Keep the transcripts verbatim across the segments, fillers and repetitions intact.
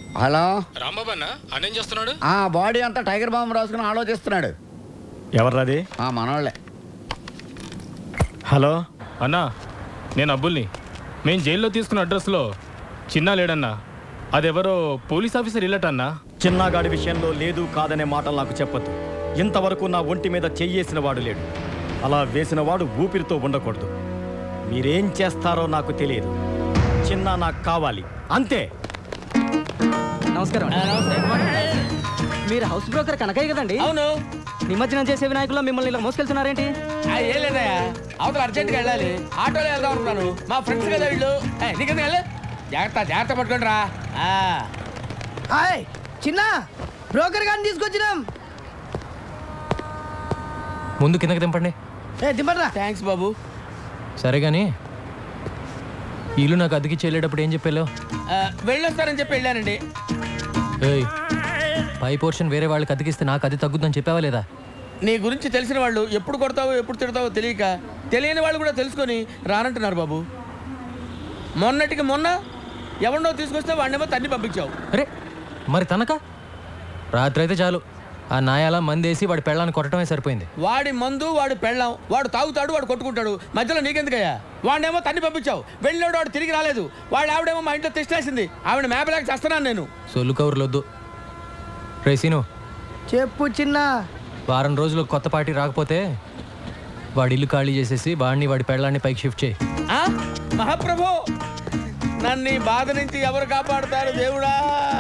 Hello Rambabu అన్న అన్నేం చేస్తున్నాడు? ఆ బాడీ అంతా టైగర్ బాంబు రాసుకుని ఆలోచిస్తున్నాడు. ఎవర్రాది? ఆ మనోళ్ళే. హలో అన్నా, నేను అబ్బుల్ని. మేము జైల్లో తీసుకున్న అడ్రస్లో చిన్న లేడన్నా. అదెవరో పోలీస్ ఆఫీసర్ ఇల్లటన్నా. చిన్నగాడి విషయంలో లేదు కాదనే మాటలు నాకు చెప్పొద్దు. ఇంతవరకు నా ఒంటి మీద చెయ్యేసిన వాడు లేడు. అలా వేసిన వాడు ఊపిరితో ఉండకూడదు. మీరేం చేస్తారో నాకు తెలియదు. చిన్న నాకు కావాలి, అంతే. నమస్కారం. మీరు హౌస్ బ్రోకర్ కనకయ్య కదండి? అవును. నిమజ్జనం చేసే వినాయకుల్లో మిమ్మల్ని ఇలా మోసుకెళ్తున్నారేంటి? ఏం లేదయ్యా, అవతల అర్జెంట్గా వెళ్ళాలి. ఆటోలో వెళ్దాం అనుకున్నాను. మా ఫ్రెండ్స్ కదా వీళ్ళు. నీకెందుకు వెళ్ళి జాగ్రత్త జాగ్రత్త పట్టుకోండి రా. చిన్న బ్రోకర్ గారిని తీసుకొచ్చినాం. ముందు కిందకి దింపండి. దింపండి రా. థ్యాంక్స్ బాబు. సరే కానీ ఇల్లు నాకు అద్దెకి వెళ్ళేటప్పుడు ఏం చెప్పాలో? వెళ్ళొస్తారని చెప్పి వెళ్ళానండి. ఏయ్, పై పోర్షన్ వేరే వాళ్ళకి అద్దెకిస్తే నాకు అది తగ్గుద్దని చెప్పావా లేదా? నీ గురించి తెలిసిన వాళ్ళు ఎప్పుడు కొడతావో ఎప్పుడు తిడతావో తెలియక తెలియని వాళ్ళు కూడా తెలుసుకొని రానంటున్నారు బాబు. మొన్నటికి మొన్న ఎవరినో తీసుకొస్తే వాడినేమో తన్ని పంపించావు. అరే మరి తనక రాత్రి అయితే చాలు ఆ నాయాల మందేసి వాడి పెళ్ళాన్ని కొట్టడమే సరిపోయింది. వాడి మందు వాడు పెళ్ళాం, వాడు తాగుతాడు, వాడు కొట్టుకుంటాడు. మధ్యలో నీకెందుకయ్యా? వాడినేమో తన్ని పంపించావు. వెళ్ళాడు, వాడు తిరిగి రాలేదు. వాడు ఆవిడేమో మా ఇంట్లో తెచ్చేసింది. ఆవిడ మేపలేక చేస్తున్నాను నేను. సొల్లు కవర్లొద్దు. రేసీను చెప్పు చిన్న. వారం రోజులు కొత్త పార్టీ రాకపోతే వాడి ఇల్లు ఖాళీ చేసేసి వాడిని వాడి పెళ్ళాన్ని పైకి షిఫ్ట్ చేయి. మహాప్రభు, నన్ను బాధ నుంచి ఎవరు కాపాడుతారు దేవుడా?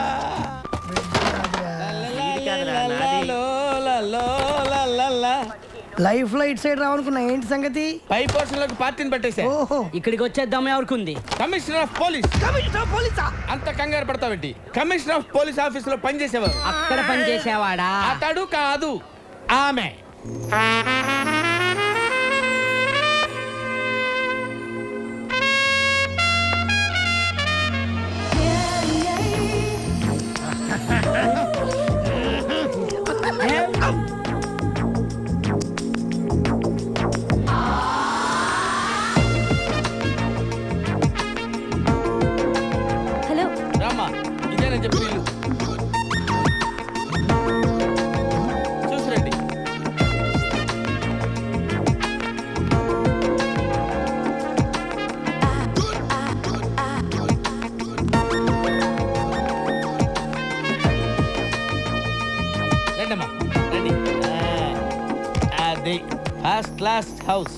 లైఫ్ లో ఇటు సైడ్ రావనుకున్నా. ఏంటి సంగతి? పై పోర్షన్ లోకి పార్టీని పెట్టేసా. ఇక్కడికి వచ్చేద్దాం ఎవరికి? Commissioner of police. Commissioner of పోలీసా? అంత కంగారు పడతావేంటి? కమిషనర్ ఆఫ్ పోలీస్ ఆఫీస్ లో పనిచేసేవారు. అక్కడ పనిచేసేవాడా? అతడు కాదు, ఆమె. హలో రామ్మా, ఇదేనని చెప్పి వీళ్ళు చూసిరండి. రండమ్మా రండి. అది ఫస్ట్ క్లాస్ హౌస్.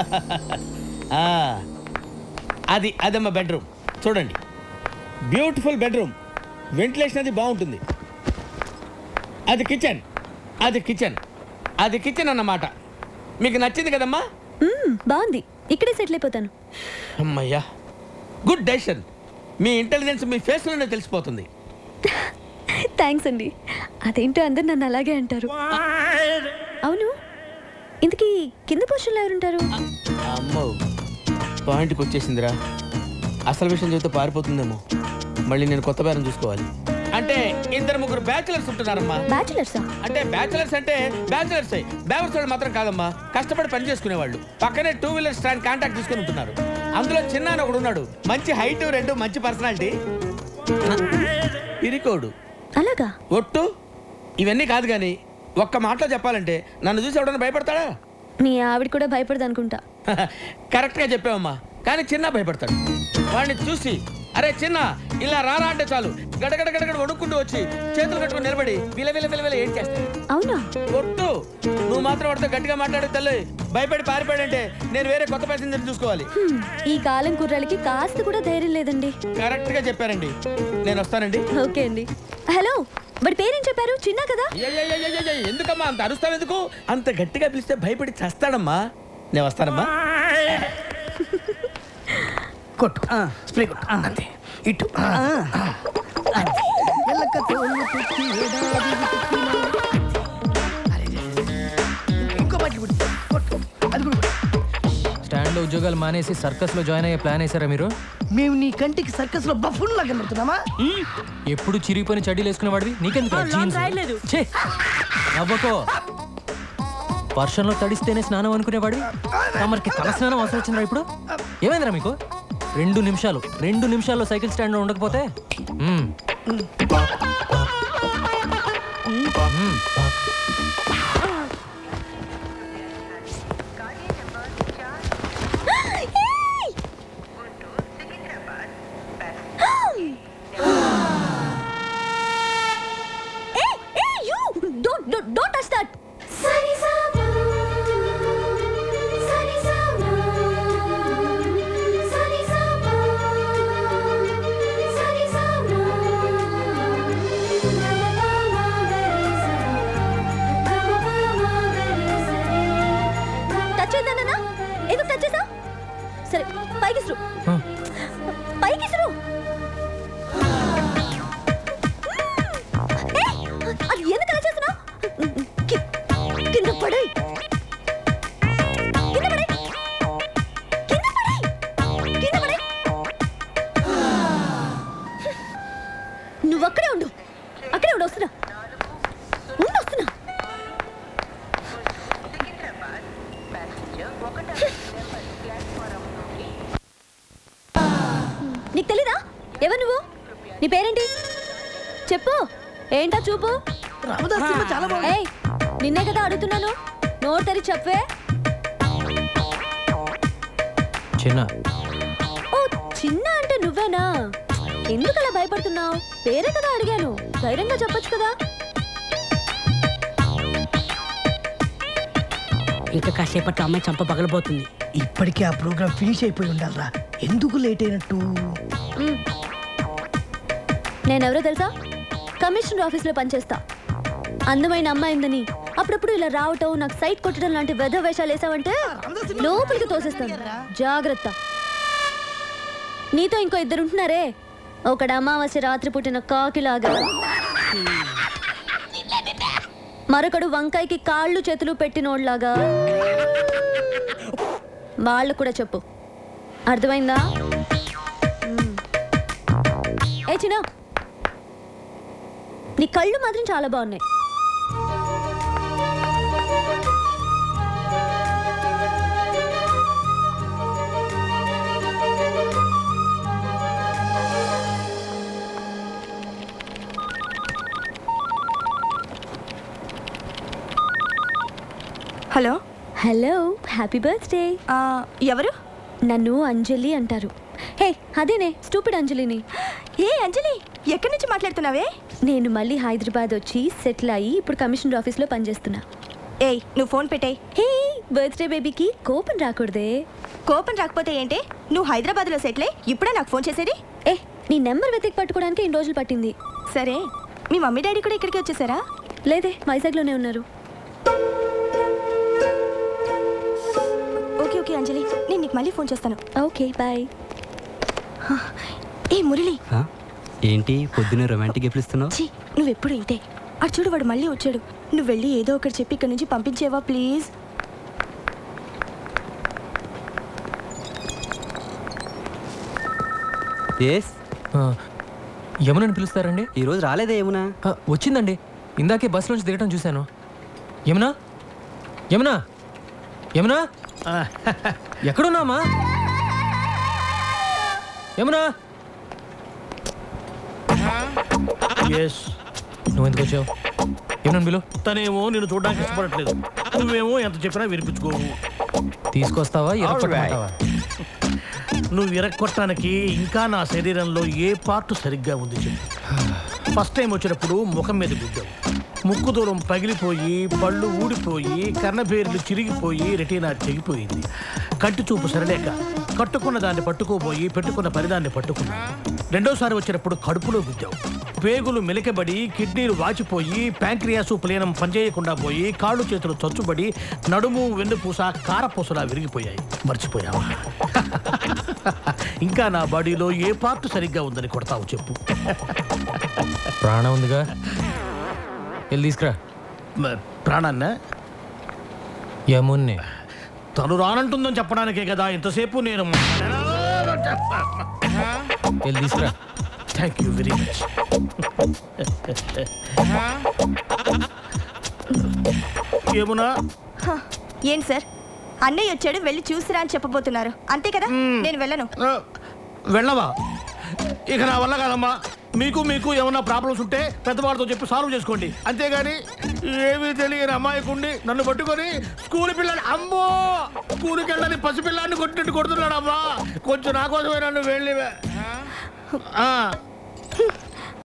అది అదమ్మా బెడ్రూమ్. చూడండి, బ్యూటిఫుల్ బెడ్రూమ్. వెంటిలేషన్ అది బాగుంటుంది. అది కిచెన్. అది కిచెన్ అది కిచెన్ అన్నమాట. మీకు నచ్చింది కదమ్మా? బాగుంది. ఇక్కడే సెటిల్ అయిపోతాను. అమ్మయ్యా, గుడ్ డెసిషన్. మీ ఇంటెలిజెన్స్ మీ ఫేస్లోనే తెలిసిపోతుంది. థ్యాంక్స్ అండి. అదేంటో అందరు నన్ను అలాగే అంటారు. అవును, ఇంతకీ కింద పోషన్లో ఎవరుంటారు? అమ్మో, పాయింట్కి వచ్చేసిందిరా. అసలు విషయం చెబితే పారిపోతుందేమో. మళ్ళీ నేను కొత్త బేరం చూసుకోవాలి. అంటే ఇద్దరు ముగ్గురు బ్యాచులర్స్ ఉంటున్నారమ్మా. బ్యాచులర్సా? అంటే బ్యాచులర్స్ అంటే బ్యాచులర్స్ బేవర్స్ వాళ్ళు మాత్రం కాదమ్మా. కష్టపడి పని చేసుకునేవాళ్ళు. పక్కనే టూ వీలర్ స్టాండ్ కాంటాక్ట్ తీసుకుని ఉంటున్నారు. అందులో చిన్న అని ఒకడు ఉన్నాడు. మంచి హైట్, రెండు మంచి పర్సనాలిటీ. ఇరికోడు. అలాగా? ఒట్టు. ఇవన్నీ కాదు కానీ ఒక్క మాటలో చెప్పాలంటే నన్ను చూసి ఎవడన్నా భయపడతాడా? మీ ఆవిడ కూడా భయపడదు అనుకుంటా. కరెక్ట్గా చెప్పావమ్మా. కానీ చిన్న భయపడతాడు. వాడిని చూసి అరే చిన్న ఇలా రారా అంటే చాలు గడగడ గడగడ వణుక్కుంటూ వచ్చి చేతులు కట్టుకుని నిలబడి విల విల విల విల ఏం చేస్తాడు. అవునా? ఒట్టు. నువ్వు మాత్రం వాడితో గట్టిగా మాట్లాడే తల్లి. భయపడి పారిపోయాడంటే నేను వేరే కొత్త ప్యాసింజర్ చూసుకోవాలి. ఈ కాలం కుర్రాళ్ళకి కాస్త కూడా ధైర్యం లేదండి. కరెక్ట్ గా చెప్పారండి. నేను వస్తానండి. ఓకే అండి. హలో, వాడి పేరేం చెప్పారు? చిన్న కదా? ఎందుకమ్మా అంత అరుస్తావు? ఎందుకు అంత గట్టిగా పిలిస్తే భయపడి చేస్తాడమ్మా. నేను వస్తానమ్మా. కొట్టు స్ప్రే కొట్టు. అంతే. ఇటు ఇంకో బట్టి కొట్టు. అది కూడా స్టాండ్ లో ఉద్యోగాలు మానేసి సర్కస్ లో జాయిన్ అయ్యే ప్లాన్ వేసారా మీరు? మేము నీ కంటికి సర్కస్ లో బఫూన్ లాగా కనబడుతున్నామా? ఎప్పుడు చిరిగిపోయిన చడ్డీలు వేసుకునే వాడివి నీకెందుకు? నవ్వకో. వర్షంలో తడిస్తేనే స్నానం అనుకునేవాడివి. తమరికి తల స్నానం అవసరం వచ్చిందిరా ఇప్పుడు? ఏమైందిరా మీకు? రెండు నిమిషాలు రెండు నిమిషాల్లో సైకిల్ స్టాండ్ లో ఉండకపోతే Don't touch that. సరే పైకి సురు పైకి సురు అది ఎందుకు అలా చేస్తున్నావు కింద పడే కింద పడే కింద పడే కింద పడే నువ్వు అక్కడే ఉండు అక్కడే ఉండు వస్తున్నా ఉండు వస్తున్నా నీకు తెలీదా ఎవరు నువ్వు నీ పేరేంటి చెప్పు ఏంటా చూపు ఏయ్ నిన్నే కదా అడుగుతున్నాను నోరు తెరి చెప్పే చిన్న ఓ చిన్న అంటే నువ్వేనా ఎందుకు అలా భయపడుతున్నావు పేరే కదా అడిగాను ధైర్యంగా చెప్పొచ్చు కదా ఇంకా కాసేపట్లో అమ్మాయి చంప పగలబోతుంది. ఇప్పటికే ఆ ప్రోగ్రామ్ ఫినిష్ అయిపోయి ఉండాలరా ఎందుకు లేట్ అయినట్టు నేనెవరో తెలుసా కమిషనర్ ఆఫీస్లో పనిచేస్తా అందమైన అమ్మాయిందని అప్పుడప్పుడు ఇలా రావటం నాకు సైట్ కొట్టడం లాంటి వెధ వేషాలు వేసావంటే లోపలికి తోసేస్తాను జాగ్రత్త నీతో ఇంకో ఇద్దరు ఉంటున్నారే ఒకడు అమావాస్య రాత్రి పుట్టిన కాకిలాగా మరొకడు వంకాయకి కాళ్ళు చేతులు పెట్టినోడ్లాగా వాళ్ళు కూడా చెప్పు అర్థమైందా ఏ చిన్న నీ కళ్ళు మాత్రం చాలా బాగున్నాయి హలో హలో హ్యాపీ బర్త్డే ఎవరు నన్ను అంజలి అంటారు హే అదేనే స్టూపిడ్ అంజలిని ఏ అంజలి ఎక్కడి నుంచి మాట్లాడుతున్నావే నేను మళ్ళీ హైదరాబాద్ వచ్చి సెటిల్ అయ్యి ఇప్పుడు కమిషనర్ ఆఫీస్లో పనిచేస్తున్నా ఏయ్ నువ్వు ఫోన్ పెట్టే హే బర్త్డే బేబీకి కోపం రాకూడదే కోపం రాకపోతే ఏంటి నువ్వు హైదరాబాద్లో సెటిల్ అయ్యి ఇప్పుడే నాకు ఫోన్ చేసేది ఏ నీ నెంబర్ వెతికి పట్టుకోవడానికి ఇన్ని రోజులు పట్టింది సరే మీ మమ్మీ డాడీ కూడా ఇక్కడికి వచ్చేసారా లేదే వైజాగ్లోనే ఉన్నారు ఓకే ఓకే అంజలి నేను నీకు మళ్ళీ ఫోన్ చేస్తాను ఓకే బాయ్ ఏ మురళి ఏంటి పొద్దున్న రొమాంటిక్ గిఫ్ట్లు ఇస్తున్నావు ఛీ నువ్వు ఎప్పుడు ఇంతే అటు చూడు వాడు మళ్ళీ వచ్చాడు నువ్వు వెళ్ళి ఏదో ఒకటి చెప్పి ఇక్కడ నుంచి పంపించేవా ప్లీజ్ ఎస్ యమునని పిలుస్తారండి ఈరోజు రాలేదే యమునా ఆ, వచ్చిందండి ఇందాకే బస్ నుంచి దిగటం చూశాను యమునా యమునా యమునా ఎక్కడున్నామా యమునా నువ్వు ఎందుకు వచ్చావు యమునని పిలు తనేమో నేను చూడడానికి ఇష్టపడట్లేదు నువ్వేమో ఎంత చెప్పినా వినిపించుకోవు తీసుకొస్తావా ఎరగొట్టమంటావా? నువ్వు విరక్కొట్టడానికి ఇంకా నా శరీరంలో ఏ పార్ట్ సరిగ్గా ఉంది చెప్పు ఫస్ట్ టైం వచ్చినప్పుడు ముఖం మీద గుద్దావు ముక్కు దూరం పగిలిపోయి పళ్ళు ఊడిపోయి కర్ణభేర్లు చిరిగిపోయి రెటీనా తెగిపోయింది కంటి చూపు సరలేక కట్టుకున్న దాన్ని పట్టుకోబోయి పెట్టుకున్న పరిదాన్ని పట్టుకున్నా రెండోసారి వచ్చినప్పుడు కడుపులో గుద్దావు పేగులు మెలికబడి కిడ్నీలు వాచిపోయి ప్యాంక్రియాసు ప్లేనం పనిచేయకుండా పోయి కాళ్ళు చేతులు చచ్చుబడి నడుము వెన్నుపూస కారపూసలా విరిగిపోయాయి మర్చిపోయావా ఇంకా నా బాడీలో ఏ పార్ట్ సరిగ్గా ఉందని కొడతావు చెప్పు ప్రాణం ఉందిగా వెళ్ళి తీసుకురా ప్రాణాన్న యమున్ని తను రానంటుందని చెప్పడానికే కదా ఇంతసేపు నేను వెళ్ళి తీసుకురా థ్యాంక్ యూ వెరీ మచ్ ఏమునా ఏంటి సార్ అన్నయ్య వచ్చాడు వెళ్ళి చూసిరా అని చెప్పబోతున్నారు అంతే కదా నేను వెళ్ళను వెళ్ళవా ఇక నా వల్ల కాదమ్మా మీకు మీకు ఏమన్నా ప్రాబ్లమ్స్ ఉంటే పెద్దవాళ్ళతో చెప్పి సాల్వ్ చేసుకోండి, అంతేగాని ఏమీ తెలియని అమ్మాయికుండి నన్ను పట్టుకొని స్కూల్ పిల్లలు అమ్మో స్కూల్కి వెళ్ళని పసిపిల్లాన్ని కొట్టినట్టు కొడుతున్నాడు అమ్మా. కొంచెం నా కోసమే నన్ను వెళ్ళి